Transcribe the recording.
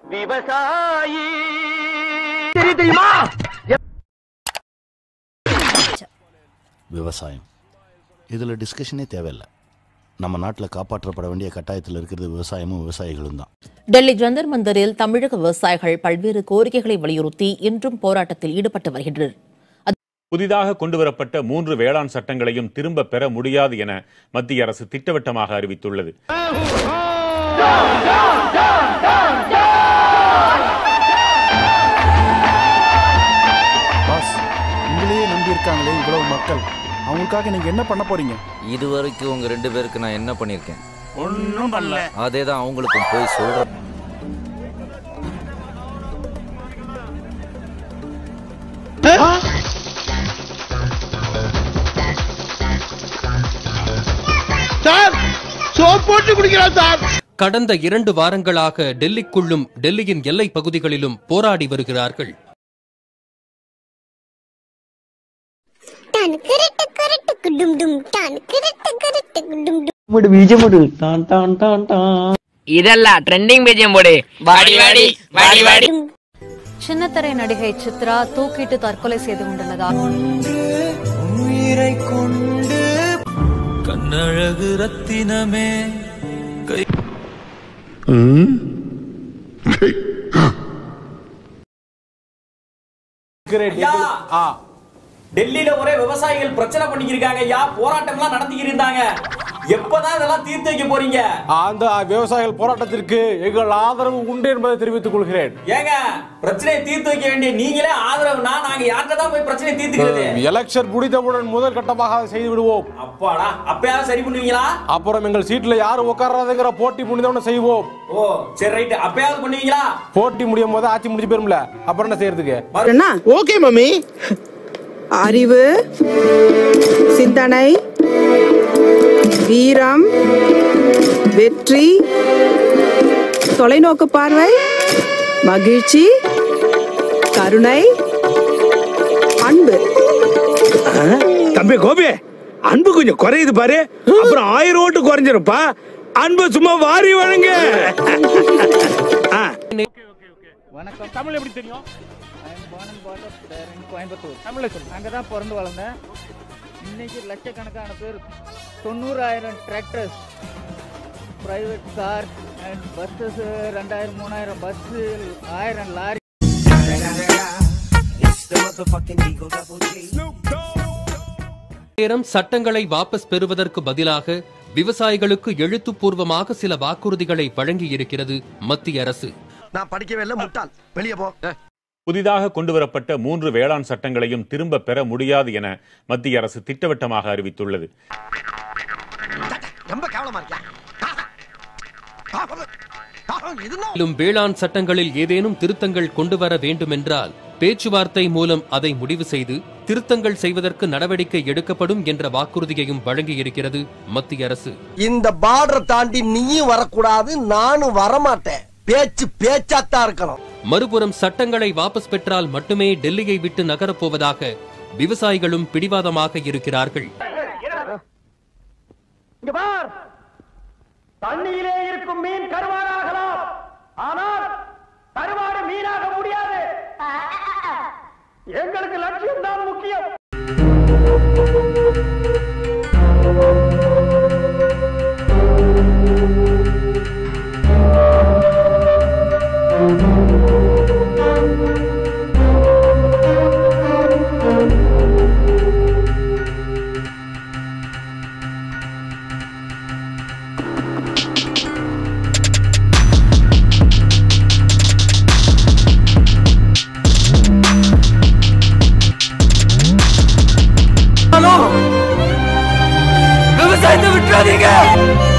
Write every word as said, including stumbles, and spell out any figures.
விவசாயி தெரியுமா? விவசாயம் இதுல டிஸ்கஷனே தேவையில்லை. நம்ம நாட்டில் காப்பாற்றப்பட வேண்டிய கட்டாயத்தில் இருக்கிறது விவசாயமும் விவசாயிகளும் தான். டெல்லி ஜந்தர் மந்தரில் தமிழக விவசாயிகள் பல்வேறு கோரிக்கைகளை வலியுறுத்தி இன்றும் போராட்டத்தில் ஈடுபட்டு வருகின்றனர். புதிதாக கொண்டுவரப்பட்ட மூன்று வேளாண் சட்டங்களையும் திரும்ப பெற முடியாது என மத்திய அரசு திட்டவட்டமாக அறிவித்துள்ளது. உங்களையே நம்பி இருக்காங்களே இவ்வளவு மக்கள், அவங்களுக்காக நீங்க என்ன பண்ண போறீங்க? இதுவரைக்கும் உங்க ரெண்டு பேருக்கு நான் என்ன பண்ணிருக்கேன்? ஒன்னும் பண்ணல. அதேதான் அவங்களுக்கும் போய் சொல்றேன். சார் சோப் போட்டு குடிக்கிறான் சார். கடந்த இரண்டு வாரங்களாக டெல்லிக்குள்ளும் டெல்லியின் எல்லை பகுதிகளிலும் போராடி வருகிறார்கள். இதெல்லாம் ட்ரெண்டிங் பீஜம் போடு. வாடி வாடி வாடி வாடி. சின்னத்திரை நடிகை சித்ரா தூக்கிட்டு தற்கொலை செய்து கொண்டுள்ளதா? கண்ணழகு ரத்தினமே கை டெல்லியில ஒரே விவசாயிகள் பிரச்சனை பண்ணிக்கிருக்காங்க. யா போராட்டம்லாம் நடத்திக்கிட்டு இருந்தாங்க. எப்பதான் இதெல்லாம் தீர்த்து வைக்க போறீங்க? அந்த விவசாயிகள் போராட்டத்திற்கு எங்கள் ஆதரவு உண்டு என்பதை தெரிவித்துக் கொள்கிறேன். ஏங்க பிரச்சனையை தீர்த்து வைக்க வேண்டிய நீங்களே ஆதரவுனா நாங்க யார்கிட்ட தான் போய் பிரச்சனையை தீர்த்துக்கிறது? எலெக்ஷன் முடிந்தவுடன் முதல் கட்டமாக அதை செய்து விடுவோம். அப்பாடா, அப்பயாவது சரி பண்ணுவீங்களா? அப்புறம் எங்கள் சீட்ல யாரு உட்கார்றதுங்கிற போட்டி முடிந்தவுடன் செய்வோம். ஓ சரி ரைட், அப்பயாவது பண்ணுவீங்களா? போட்டி முடியும் போது ஆட்சி முடிஞ்சு போயிரும்ல, அப்புறம் என்ன செய்யறதுக்கு? Okay mummy. அறிவு, சிந்தனை, வீரம், வெற்றி, தொலைநோக்கு பார்வை, மகிழ்ச்சி, கருணை, அன்பு. தம்பி கோபி, அன்பு கொஞ்சம் குறையுது பாரு. அப்புறம் ஆயிரம் ஓட்டு குறைஞ்சிருப்பா. அன்பு சும்மா வாரி வழங்க. வணக்கம். தமிழ் எப்படி தெரியும்? கோயம்புத்தூர். தமிழ்ல சொல்லு. அங்கதான் பிறந்து வளர்ந்தேன். இன்னைக்கு லட்சக்கணக்கான பேர், தொண்ணூறாயிரம் tractors, private car and buses, ரெண்டாயிரம் மூணாயிரம் பஸ், ஆயிரம் லாரி. நேரம் சட்டங்களை வாபஸ் பெறுவதற்கு பதிலாக விவசாயிகளுக்கு எழுத்துப்பூர்வமாக சில வாக்குறுதிகளை வழங்கியிருக்கிறது மத்திய அரசு. நான் படிக்கவே இல்லை, முட்டாள், வெளியே போ. புதிதாக கொண்டுவரப்பட்ட மூன்று வேளாண் சட்டங்களையும் திரும்ப பெற முடியாது என மத்திய அரசு திட்டவட்டமாக அறிவித்துள்ளது. வேளாண் சட்டங்களில் ஏதேனும் திருத்தங்கள் கொண்டுவர வேண்டும் என்றால் பேச்சுவார்த்தை மூலம் அதை முடிவு செய்து திருத்தங்கள் செய்வதற்கு நடவடிக்கை எடுக்கப்படும் என்ற வாக்குறுதியையும் வழங்கியிருக்கிறது மத்திய அரசு. இந்த பார்டரை தாண்டி நீயும் வரக்கூடாது, நானும் வரமாட்டேன். பேச்சு பேச்சாத்தான் இருக்கணும். மறுபுறம் சட்டங்களை வாபஸ் பெற்றால் மட்டுமே டெல்லியை விட்டு நகரப்போவதாக விவசாயிகளும் பிடிவாதமாக இருக்கிறார்கள். தண்ணியிலே இருக்கும் மீன் கருவாடாகலாம், ஆனால் கருவாடு மீனாக முடியாது. எங்களுக்கு லட்சியம் தான் முக்கியம். விவசாயத்தை விட்டுறாதீங்க.